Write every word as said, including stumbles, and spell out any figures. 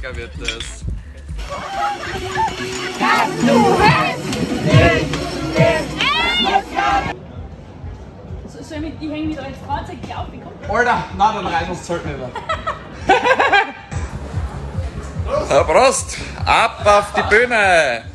lecker wird das. So, soll ich mit die hängen mit euch Fahrzeug die aufbekommen? Alter, nein, dann reißen wir das Zeug nicht mehr. Prost! Ab auf die Bühne!